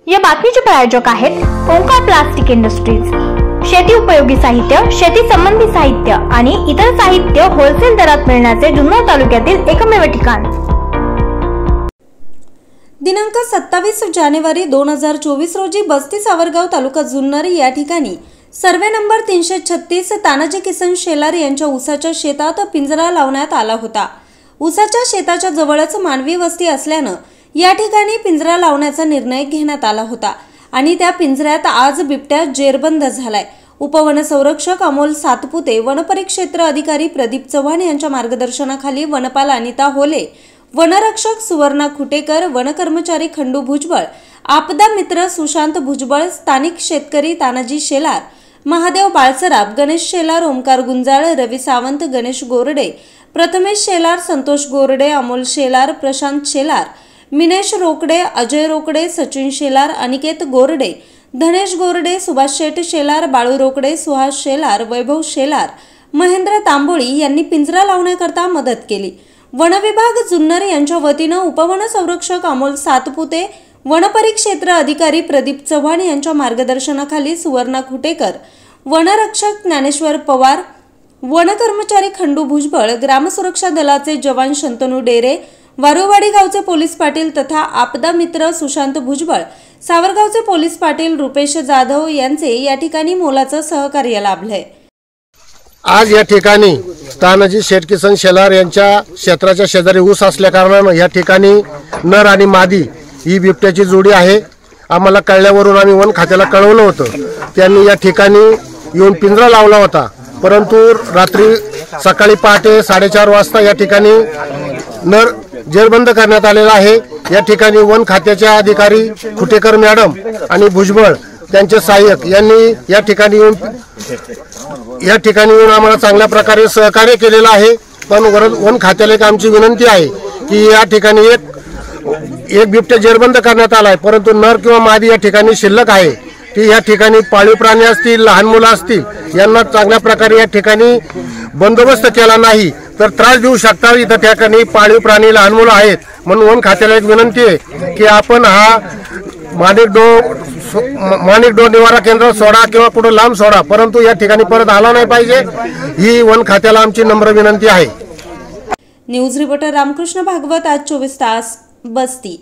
या बातमीचे प्रायोजक आहेत ओंकार प्लास्टिक इंडस्ट्रीज। शेती उपयोगी साहित्य, शेती संबंधी साहित्य आणि इतर साहित्य होलसेल दरात मिळण्याचे जुन्नर तालुक्यातील एकमेव ठिकाण। दिनांक 27 जानेवारी 2024 रोजी बस्ती सावरगाव तालुका जुन्नर या ठिकाणी सर्वे नंबर 336 तानाजी किसन शेलार यांच्या ऊसाच्या शेतात पिंजरा लावण्यात आला होता। ऊसाच्या शेताच्या जवळच मानवी वस्ती असल्याने या ठिकाणी पिंजरा लावण्याचा निर्णय घेण्यात आला होता आणि त्या पिंजऱ्यात आज बिबट्या जेरबंद झालाय। उपवन संरक्षक अमोल सातपुते, वनपरिक्षेत्र अधिकारी प्रदीप चव्हाण यांच्या मार्गदर्शनाखाली वनपाल अनिता होले, वनरक्षक सुवर्णा खुटेकर, वनकर्मचारी खंडू भुजबळ, आपदा मित्र सुशांत भुजबळ, स्थानिक शेतकरी तानाजी शेलार, महादेव बाळसराफ, गणेश शेलार, ओमकार गुंजाळ, रवी सावंत, गणेश गोरडे, प्रथमेश शेलार, संतोष गोरडे, अमोल शेलार, प्रशांत शेलार, मिनेश रोकडे, अजय रोकडे, सचिन शेलार, अनिकेत गोरडे, धनेश गोरडे, सुभाष शेठ शेलार, बाळू रोकडे, सुहास शेलार, वैभव शेलार, महेंद्र तांबोळी यांनी पिंजरा लावण्याकरता मदत केली। वनविभाग जुन्नर यांच्या वतीने उपवन संरक्षक अमोल सातपुते, वनपरिक्षेत्र अधिकारी प्रदीप चव्हाण यांच्या मार्गदर्शनाखाली सुवर्णा खुटेकर, वनरक्षक ज्ञानेश्वर पवार, वनकर्मचारी खंडू भुजबळ, ग्रामसुरक्षा दलाचे जवान शंतनू डेरे, वारुवाडी गावचे पोलीस पाटील तथा आपदा मित्र सुशांत भुजबळ, सावरगावचे पोलीस पाटील रुपेश जाधव यांचे या ठिकाणी मोलाचं सहकार्य लाभलंय। आज या ठिकाणी तानाजी शेठ किसन शेलार यांच्या क्षेत्राच्या शेजारी ऊस असल्या कारणाने या ठिकाणी नर आणि मादी ही बिबट्याची जोडी आहे। आम्हाला कळल्यावरून आम्ही वन खात्याला कळवलं होतं। त्यांनी या ठिकाणी येऊन पिंजरा लावला होता, परंतु रात्री सकाळी पहाटे 4:30 वाजता या ठिकाणी नर जेरबंद करण्यात आलेला आहे। या ठिकाणी वन खात्याच्या अधिकारी खुटेकर मॅडम आणि भुजबळ त्यांचे सहाय्यक यांनी या ठिकाणी येऊन आम्हाला चांगल्या प्रकारे सहकार्य केलेलं आहे। पण वन खात्याला एक आमची विनंती आहे की या ठिकाणी एक बिबट्या जेरबंद करण्यात आलाय, परंतु नर किंवा मादी या ठिकाणी शिल्लक आहे। ती या ठिकाणी पाळीव प्राणी असतील, लहान मुलं असतील, यांना चांगल्या प्रकारे या ठिकाणी बंदोबस्त केला नाही तर त्रास देऊ शकतात। इथं त्या ठिकाणी पाळीव प्राणी, लहान मुलं आहेत, म्हणून वन खात्याला एक विनंती आहे की आपण हा माणिकडोह निवारा केंद्र सोडा किंवा कुठं लांब सोडा, परंतु या ठिकाणी परत आला नाही पाहिजे, ही वन खात्याला आमची नम्र विनंती आहे। न्यूज रिपोर्टर रामकृष्ण भागवत, आज 24 तास, बस्ती।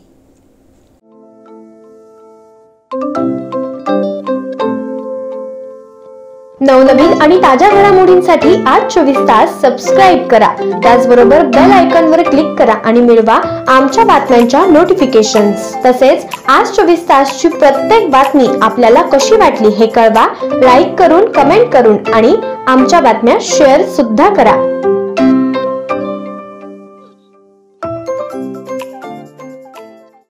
नवनवीन आणि ताज्या घडामोडींसाठी आज 24 तास सबस्क्राइब करा। त्याचबरोबर बेल आयकॉनवर क्लिक करा आणि मिळवा आमच्या बातम्यांच्या नोटिफिकेशन्स। तसेच आज 24 तासची प्रत्येक बातमी आपल्याला कशी वाटली हे कळवा, लाईक करून, कमेंट करून आणि आमच्या बातम्या शेअर सुद्धा करा।